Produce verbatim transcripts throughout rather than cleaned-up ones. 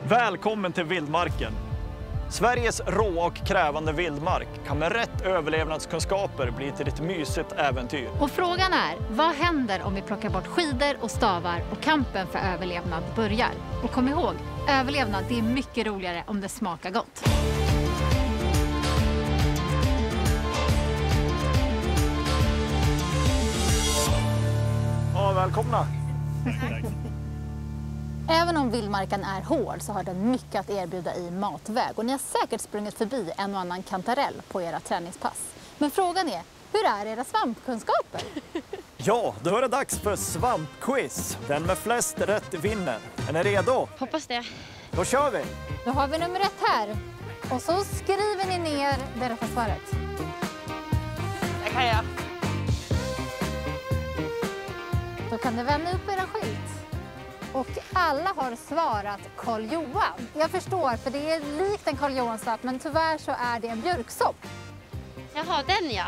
Välkommen till vildmarken. Sveriges råa och krävande vildmark kan med rätt överlevnadskunskaper bli till ett mysigt äventyr. Och frågan är, vad händer om vi plockar bort skidor och stavar och kampen för överlevnad börjar? Och kom ihåg, överlevnad det är mycket roligare om det smakar gott. Ja, välkomna! Även om vildmarken är hård så har den mycket att erbjuda i matväg. Och ni har säkert sprungit förbi en och annan kantarell på era träningspass. Men frågan är, hur är era svampkunskaper? Ja, då är det dags för svampquiz. Den med flest rätt vinner. Är ni redo? Hoppas det. Då kör vi! Då har vi nummer ett här. Och så skriver ni ner det rätta svaret. Det kan jag. Då kan ni vända upp era skylt. Och alla har svarat Karl Johan. Jag förstår, för det är likt en Karl Johan-svamp, men tyvärr så är det en björksopp. Jaha, den ja.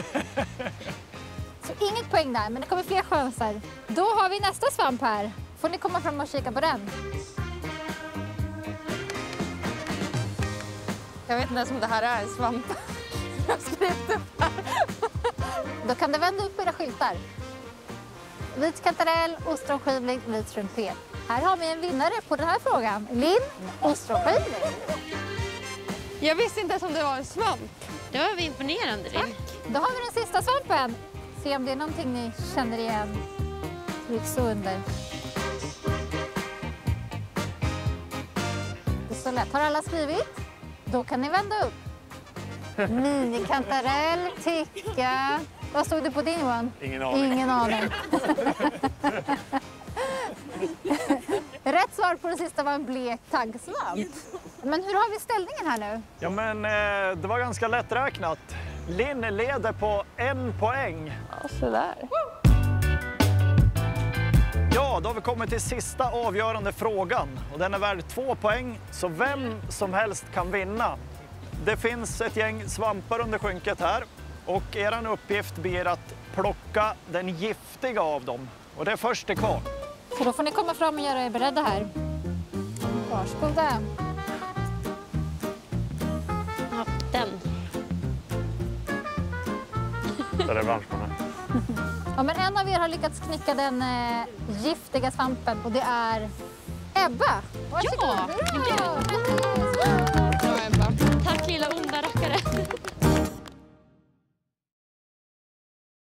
Så inget poäng där, men det kommer fler chanser. Då har vi nästa svamp här. Får ni komma fram och kika på den. Jag vet inte ens om det här är en svamp. Jag har skrivit upp här. Då kan du vända upp era skyltar. Vit kantarell, ostronskivling, vit strumpet. Här har vi en vinnare på den här frågan. Linn, ostronskivling. Jag visste inte ens om det var en svamp. Det var imponerande, Linn. Då har vi den sista svampen. Se om det är någonting ni känner igen. Tryck så under. Det är så lätt. Har alla skrivit? Då kan ni vända upp. Minikantarell, ticka. Vad stod det på din, Johan? Ingen aning. Ingen aning. Rätt svar på det sista var en blek taggsvamp. Men hur har vi ställningen här nu? Ja, men eh, det var ganska lätträknat. Linn leder på en poäng. Ja, sådär. Ja, då har vi kommit till sista avgörande frågan. Och den är värd två poäng, så vem som helst kan vinna. Det finns ett gäng svampar under skynket här. Och er uppgift blir att plocka den giftiga av dem. Och det är först till kvar. Så då får ni komma fram och göra er beredda här. Varsågoda. Ja, den. Där är branschmannen. Ja, men en av er har lyckats knicka den eh, giftiga svampen och det är Ebba. Varsågod. Ja, Bra. Bra, Ebba. Tack lilla onda rackare.